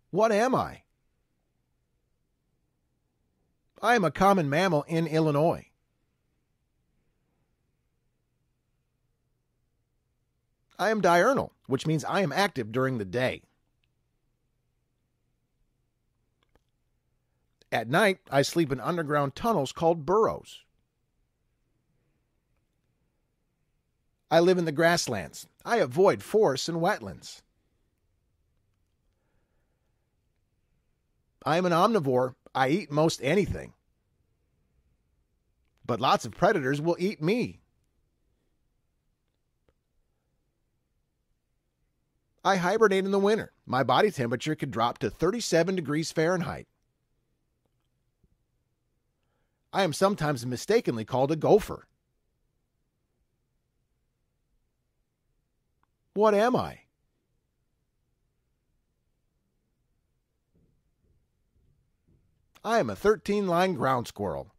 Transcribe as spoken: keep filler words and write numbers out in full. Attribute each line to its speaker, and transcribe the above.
Speaker 1: What am I? I am a common mammal in Illinois. I am diurnal, which means I am active during the day. At night, I sleep in underground tunnels called burrows. I live in the grasslands. I avoid forests and wetlands. I am an omnivore. I eat most anything. But lots of predators will eat me. I hibernate in the winter. My body temperature could drop to thirty-seven degrees Fahrenheit. I am sometimes mistakenly called a gopher. What am I? I am a thirteen-line ground squirrel.